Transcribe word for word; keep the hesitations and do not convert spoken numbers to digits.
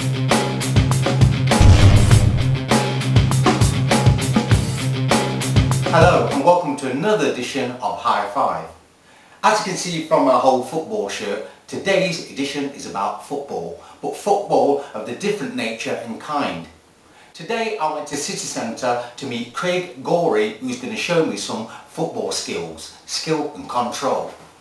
Hello and welcome to another edition of H I five. As you can see from my whole football shirt, today's edition is about football, but football of the different nature and kind. Today I went to City Centre to meet Craig Gorey, who's going to show me some football skills, skill and control.